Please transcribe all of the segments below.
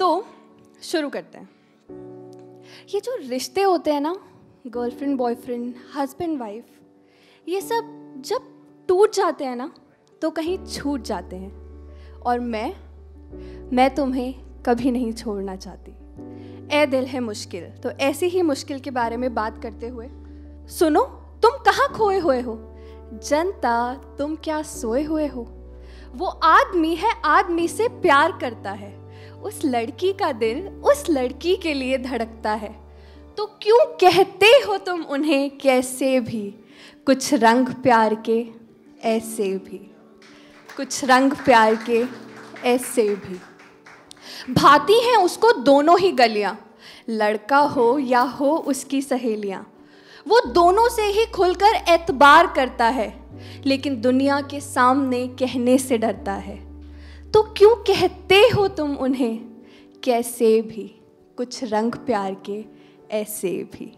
तो शुरू करते हैं। ये जो रिश्ते होते हैं ना, गर्लफ्रेंड बॉयफ्रेंड हस्बैंड वाइफ, ये सब जब टूट जाते हैं ना तो कहीं छूट जाते हैं। और मैं तुम्हें कभी नहीं छोड़ना चाहती। ए दिल है मुश्किल, तो ऐसी ही मुश्किल के बारे में बात करते हुए सुनो, तुम कहाँ खोए हुए हो जनता, तुम क्या सोए हुए हो। वो आदमी है, आदमी से प्यार करता है, उस लड़की का दिल उस लड़की के लिए धड़कता है। तो क्यों कहते हो तुम उन्हें कैसे भी, कुछ रंग प्यार के ऐसे भी, कुछ रंग प्यार के ऐसे भी। भाती हैं उसको दोनों ही गलियां, लड़का हो या हो उसकी सहेलियां। वो दोनों से ही खुलकर एतबार करता है, लेकिन दुनिया के सामने कहने से डरता है। तो क्यों कहते हो तुम उन्हें कैसे भी, कुछ रंग प्यार के ऐसे भी।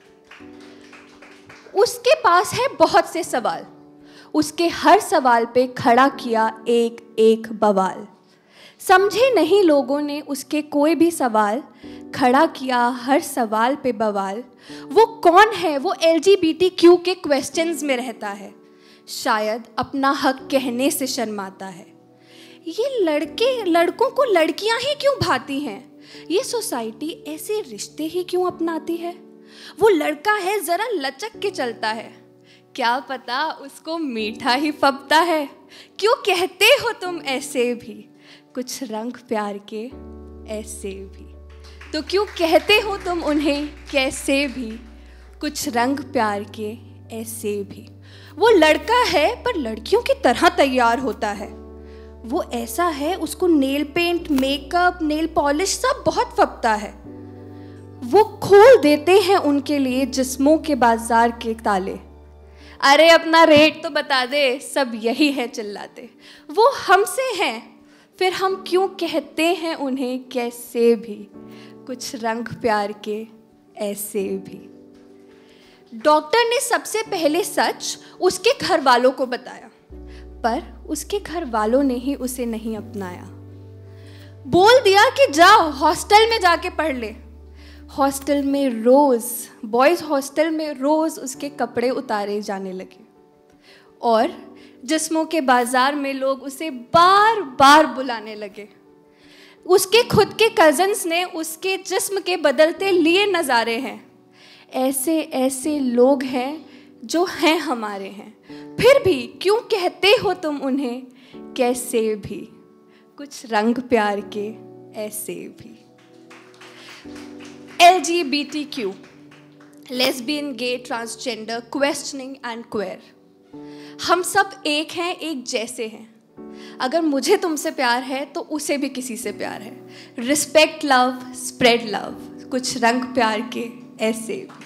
उसके पास है बहुत से सवाल, उसके हर सवाल पे खड़ा किया एक एक बवाल। समझे नहीं लोगों ने उसके कोई भी सवाल, खड़ा किया हर सवाल पे बवाल। वो कौन है, वो LGBTQ के क्वेश्चंस में रहता है, शायद अपना हक कहने से शर्माता है। ये लड़कों को लड़कियां ही क्यों भाती हैं, ये सोसाइटी ऐसे रिश्ते ही क्यों अपनाती है। वो लड़का है जरा लचक के चलता है, क्या पता उसको मीठा ही फबता है। क्यों कहते हो तुम ऐसे भी, कुछ रंग प्यार के ऐसे भी। तो क्यों कहते हो तुम उन्हें कैसे भी, कुछ रंग प्यार के ऐसे भी। वो लड़का है पर लड़कियों की तरह तैयार होता है। वो ऐसा है, उसको nail paint, makeup, nail polish सब बहुत फबता है। वो खोल देते हैं उनके लिए जिस्मों के बाजार के ताले। अरे अपना रेट तो बता दे, सब यही है चिल्लाते। वो हमसे हैं, फिर हम क्यों कहते हैं उन्हें कैसे भी, कुछ रंग प्यार के ऐसे भी। डॉक्टर ने सबसे पहले सच उसके घर वालों को बताया, पर उसके घर वालों ने ही उसे नहीं अपनाया। बोल दिया कि जाओ हॉस्टल में जाके पढ़ ले। हॉस्टल में रोज, बॉयज हॉस्टल में रोज उसके कपड़े उतारे जाने लगे, और जिस्मों के बाजार में लोग उसे बार बार बुलाने लगे। उसके खुद के कजन्स ने उसके जिस्म के बदलते लिए नज़ारे हैं। ऐसे ऐसे लोग हैं जो हैं हमारे हैं, फिर भी क्यों कहते हो तुम उन्हें कैसे भी, कुछ रंग प्यार के ऐसे भी। LGBTQ, lesbian, gay, transgender, questioning and queer, हम सब एक हैं, एक जैसे हैं। अगर मुझे तुमसे प्यार है तो उसे भी किसी से प्यार है। रिस्पेक्ट लव, स्प्रेड लव, कुछ रंग प्यार के ऐसे भी।